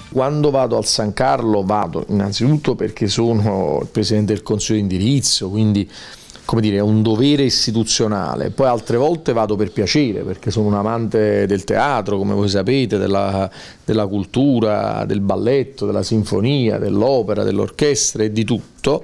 Quando vado al San Carlo vado innanzitutto perché sono il Presidente del Consiglio di indirizzo, quindi come dire, è un dovere istituzionale. Poi altre volte vado per piacere, perché sono un amante del teatro, come voi sapete, della cultura, del balletto, della sinfonia, dell'opera, dell'orchestra e di tutto.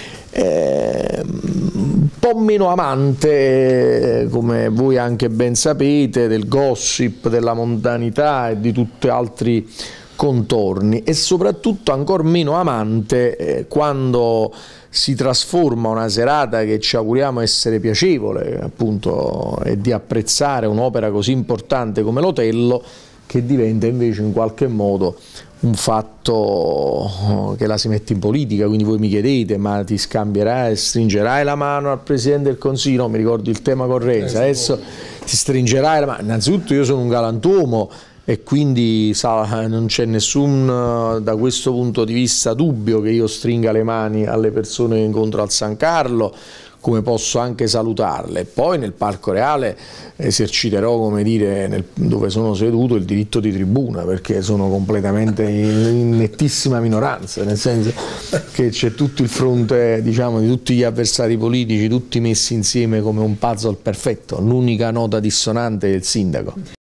Un po' meno amante, come voi anche ben sapete, del gossip, della mondanità e di tutti altri contorni, e soprattutto ancora meno amante quando si trasforma una serata che ci auguriamo essere piacevole, appunto, e di apprezzare un'opera così importante come l'Otello, che diventa invece in qualche modo un fatto che la si mette in politica. Quindi voi mi chiedete: ma ti scambierai, stringerai la mano al Presidente del Consiglio? No, mi ricordo il tema con Renzi, adesso ti stringerai la mano. Innanzitutto io sono un galantuomo e quindi non c'è nessun, da questo punto di vista, dubbio che io stringa le mani alle persone che incontro al San Carlo, come posso anche salutarle. Poi nel Parco Reale eserciterò, come dire, dove sono seduto, il diritto di tribuna, perché sono completamente in nettissima minoranza, nel senso che c'è tutto il fronte, diciamo, di tutti gli avversari politici, tutti messi insieme come un puzzle perfetto, l'unica nota dissonante è il sindaco.